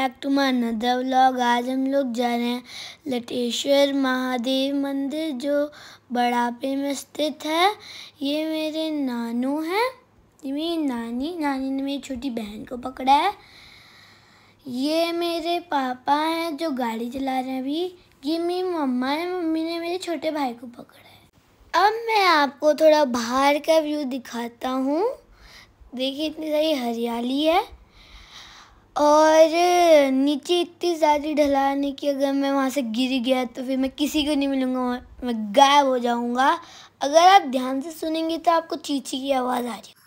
Back to my another vlog. आज हम लोग जा रहे हैं लटेश्वर महादेव मंदिर जो बड़ापे में स्थित है। ये मेरे नानू हैं, ये मेरी नानी ने मेरी छोटी बहन को पकड़ा है। ये मेरे पापा हैं जो गाड़ी चला रहे हैं अभी। ये मेरी मम्मा है, मम्मी ने मेरे छोटे भाई को पकड़ा है। अब मैं आपको थोड़ा बाहर का व्यू दिखाता हूँ। देखिए इतनी सारी हरियाली है और नीचे इतनी ज़्यादा ढलान है कि अगर मैं वहाँ से गिर गया तो फिर मैं किसी को नहीं मिलूँगा, मैं गायब हो जाऊँगा। अगर आप ध्यान से सुनेंगे तो आपको चींची की आवाज़ आ रही है।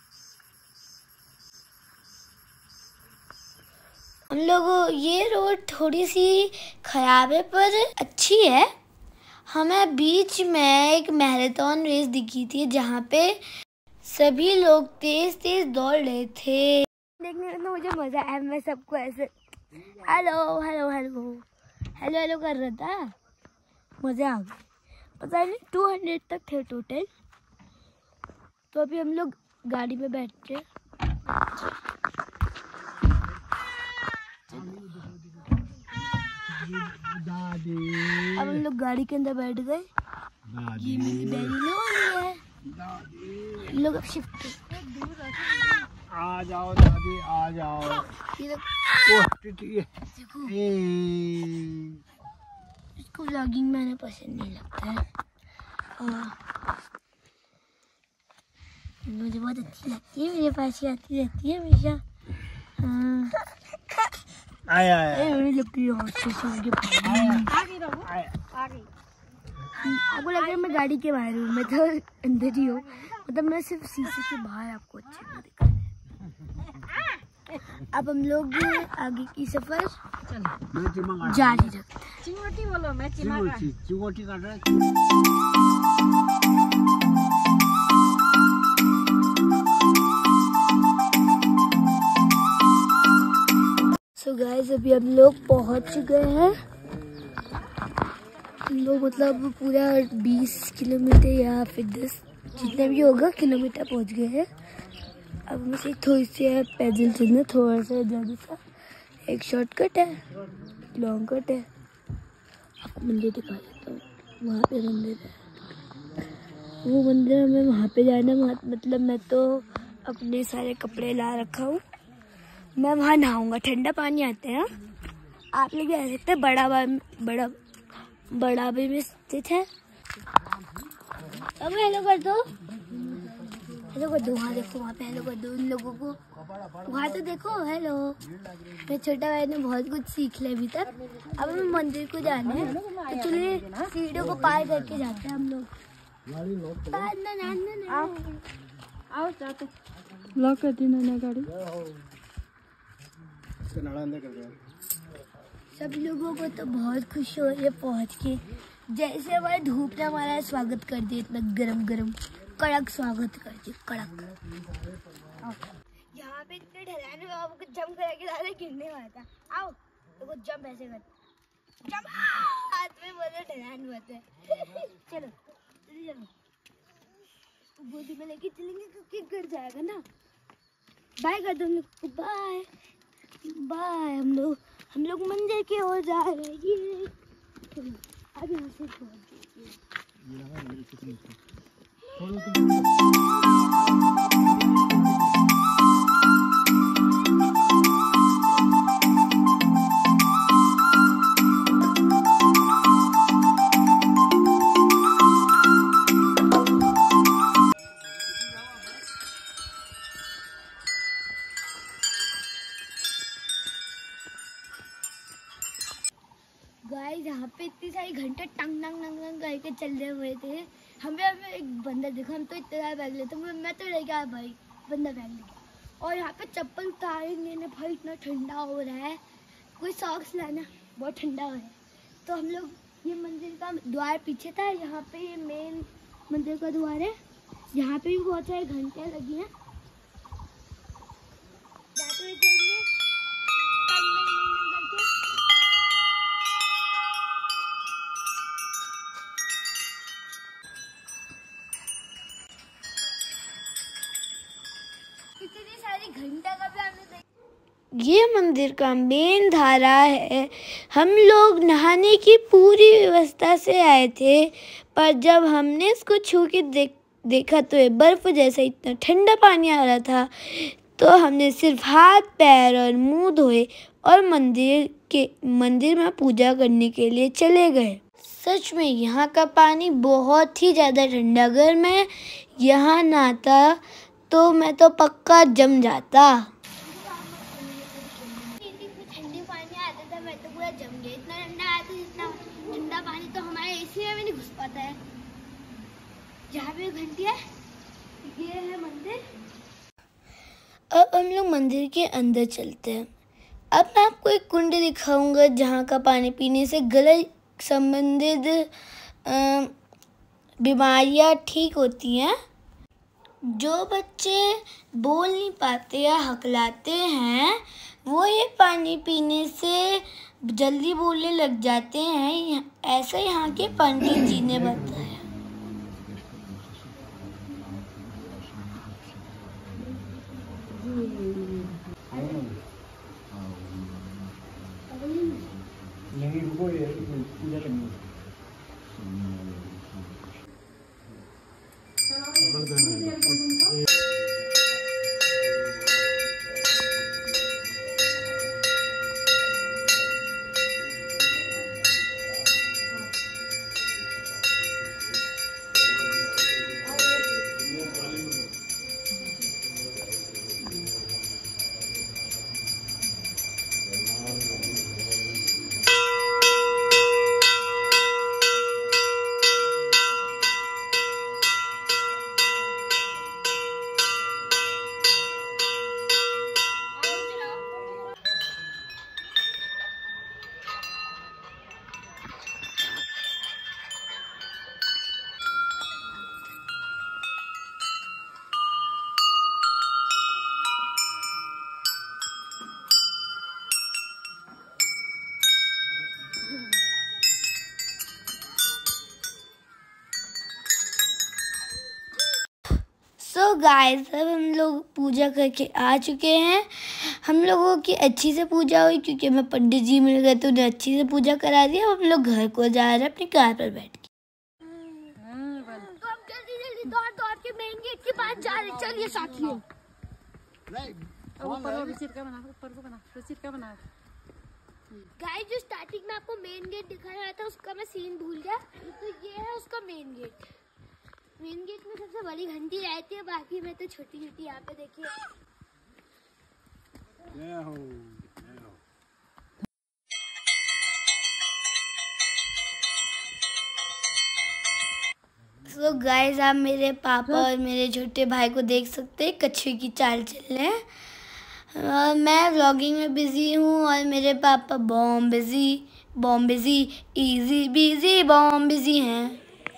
हम लोग ये रोड थोड़ी सी ख़राब है पर अच्छी है। हमें बीच में एक मैराथन रेस दिखी थी जहाँ पे सभी लोग तेज तेज दौड़ रहे थे। देखने में तो मुझे मजा आया। मैं सबको ऐसे hello hello hello hello hello कर रहा था, मजा आ गया। पता नहीं 200 तक थे टोटल। तो अभी हम लोग गाड़ी में बैठते हैं। अब हम लोग गाड़ी के अंदर बैठ गए। ये मेरी बहन लोग है, लोग अब शिफ्ट आ जाओ दादी आ जाओ। देखो इसको व्लॉगिंग मैंने पसंद नहीं लगता है और मुझे बहुत अच्छी लगती है। मेरे पास ही आती रहती है हमेशा। लगती है आपको लग रहा है मैं गाड़ी के बाहर हूँ, मैं तो अंदर ही हूँ। मतलब मैं सिर्फ शीशे के बाहर आपको अच्छे से दिखा रही हूँ। अब हम लोग आगे की सफर जारी रखते हैं। चिंगोटी बोलो, मैं चिंगोटी कर रहा सो गाइस अभी हम लोग पहुँच गए हैं। हम लोग मतलब पूरा 20 किलोमीटर या फिर 10 जितना भी होगा किलोमीटर पहुँच गए हैं। अब मुझे थोड़ी सी है पैदल चलना, थोड़ा सा ज़्यादा सा एक शॉर्टकट है, लॉन्ग कट है। आपको मंदिर दिखा देता हूँ, वहाँ पे मंदिर है। वो मंदिर हमें वहाँ पे जाना। मतलब मैं तो अपने सारे कपड़े ला रखा हूँ। मैं वहाँ नहाऊंगा, ठंडा पानी आता है। आप लोग भी आ सकते हैं, बड़ापे में स्थित है। अब हेलो कर दो, हेलो कर दो। वहाँ देखो, वहाँ पे हेलो कर दो उन लोगों को। वहाँ तो देखो हेलो। मेरे छोटा भाई ने बहुत कुछ सीख लिया अभी तक। अब हमें मंदिर को जाना है तो चलिए सीढ़ियों को पार करके जाते हैं हम लोग। आओ जाते लॉक कर दी ना गाड़ी। सब लोगों को तो बहुत खुशी हो रही है पहुँच के। जैसे हमारे धूप ने हमारा स्वागत कर दिया, इतना गरम गरम कड़क स्वागत कर दिया, कड़क। यहाँ पे इतने ढलान में आपको जंप करा के ज़्यादा गिरने वाला था। आओ देखो जंप ऐसे कर, जंप हाथ में बोलो ढलान होता है। चलो चलो गोदी में लेके चलेंगे क्योंकि गिर जाएगा ना। बाय कर दो हम लोग, बाय बाय। हम लोग मंदिर की ओर जा रहे हैं। ये अब यहाँ से गाइस यहाँ पे इतनी सारी घंटे टंग टंग टंग टंग करके चल रहे हुए थे। हमें एक बंदा देखा, हम तो इतना ज़्यादा बैग लेते, मैं तो रह गया भाई, बंदा बैग लेके। और यहाँ पे चप्पल उतारेंगे ना भाई, इतना ठंडा हो रहा है। कोई सॉक्स लाना, बहुत ठंडा हो रहा है। तो हम लोग ये मंदिर का द्वार पीछे था, यहाँ पे ये मेन मंदिर का द्वार है। यहाँ पे भी बहुत सारी घंटियाँ लगी हैं। इतनी सारी घंटा का भी हमने ये मंदिर का मेन धारा है। हम लोग नहाने की पूरी व्यवस्था से आए थे, पर जब हमने इसको छू के देखा तो ये बर्फ जैसा इतना ठंडा पानी आ रहा था, तो हमने सिर्फ हाथ पैर और मुंह धोए और मंदिर में पूजा करने के लिए चले गए। सच में यहाँ का पानी बहुत ही ज़्यादा ठंडा। अगर मैं यहाँ नहाता तो मैं तो पक्का जम जाता। ठंडे पानी आता था, मैं तो पूरा जम गया। इतना ठंडा आया था, इतना ठंडा पानी तो हमारे एसी में भी नहीं घुस पाता है। जहाँ पे घंटी है, ये है मंदिर। अब हम लोग मंदिर के अंदर चलते हैं। अब मैं आपको एक कुंड दिखाऊंगा जहाँ का पानी पीने से गले संबंधित बीमारियाँ ठीक होती हैं। जो बच्चे बोल नहीं पाते या हकलाते हैं, वो ये पानी पीने से जल्दी बोलने लग जाते हैं। ऐसा यहाँ के पंडित जी ने बताया। नहीं रुको, ये पूजा करनी है। सो गाइस, अब हम लोग पूजा करके आ चुके हैं। हम लोगों की अच्छी से पूजा हुई क्योंकि हमें पंडित जी मिल गए तो उन्हें अच्छी से पूजा करा दिया। अब हम लोग घर को जा रहे हैं अपनी कार पर बैठ के। तो हम जल्दी दौड़ के मेन गेट के पास जा रहे। चलिए साथियों। गाइस, जो स्टार्टिंग में आपको मेन गेट दिखाया गया था उसका मैं सीन भूल गया। तो ये है उसका मेन गेट। मेन गेट में सबसे बड़ी घंटी रहती है, बाकी में तो छोटी छोटी। यहाँ पे देखिए। सो गाइस, आप मेरे पापा और मेरे छोटे भाई को देख सकते हैं कछुए की चाल चल रहे हैं। मैं व्लॉगिंग में बिजी हूँ और मेरे पापा बॉम बिजी इजी बिजी बॉम बिजी हैं।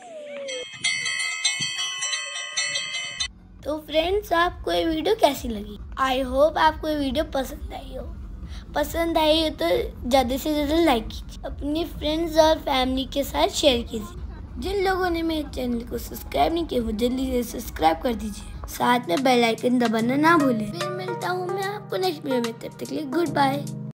तो फ्रेंड्स, आपको ये वीडियो कैसी लगी? आई होप आपको ये वीडियो पसंद आई हो। तो ज़्यादा से ज़्यादा लाइक कीजिए, अपनी फ्रेंड्स और फैमिली के साथ शेयर कीजिए। जिन लोगों ने मेरे चैनल को सब्सक्राइब नहीं किया वो जल्दी से सब्सक्राइब कर दीजिए। साथ में बेल आइकन दबाना ना भूलें। फिर मिलता हूँ मैं आपको नेक्स्ट वीडियो में। तब तक के लिए गुड बाय।